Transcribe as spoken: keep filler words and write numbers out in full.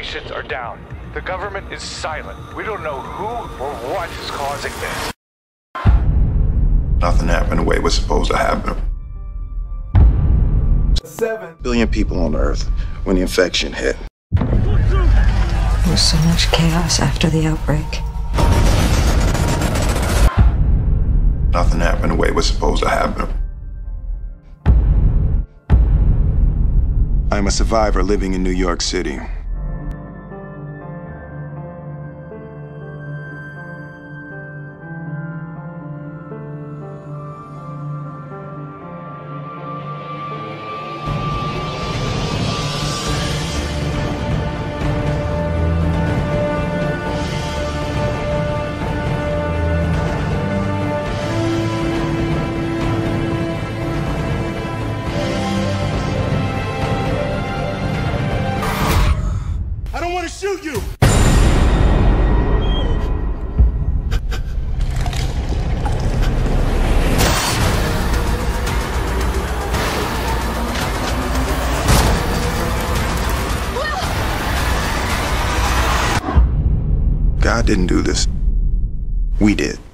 Stations are down. The government is silent. We don't know who or what is causing this. Nothing happened the way it was supposed to happen. Seven Billion people on Earth when the infection hit. There was so much chaos after the outbreak. Nothing happened the way it was supposed to happen. I'm a survivor living in New York City. I don't want to shoot you! God didn't do this. We did.